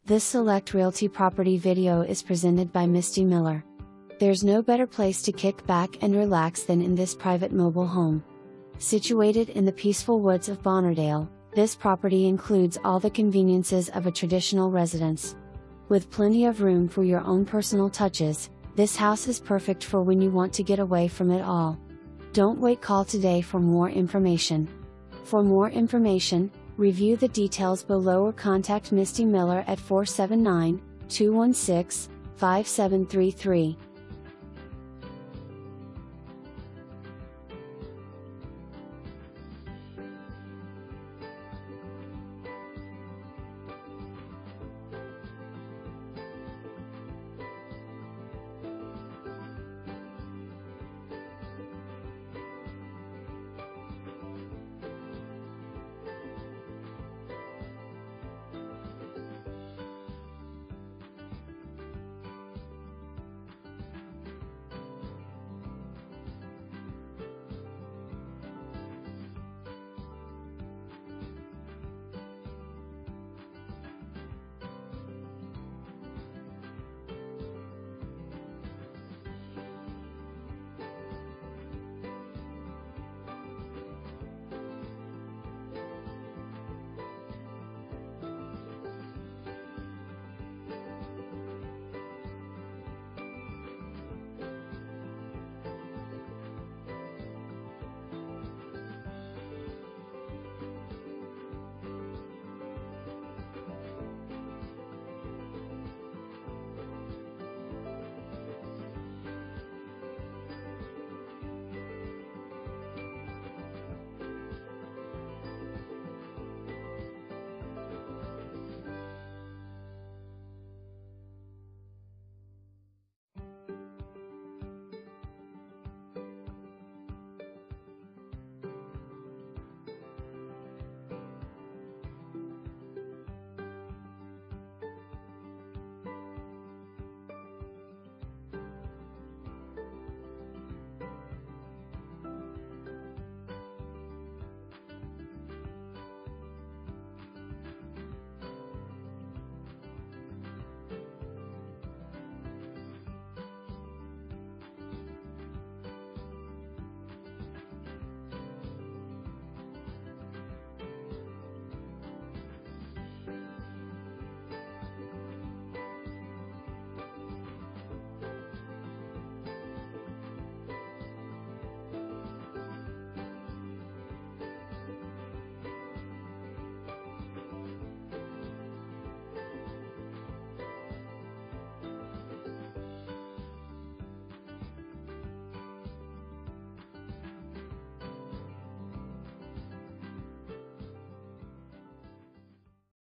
This Select Realty property video is presented by Misty Miller. There's no better place to kick back and relax than in this private mobile home. Situated in the peaceful woods of Bonnerdale, this property includes all the conveniences of a traditional residence. With plenty of room for your own personal touches, this house is perfect for when you want to get away from it all. Don't wait, call today for more information. For more information, review the details below or contact Misty Miller at 479-216-5733.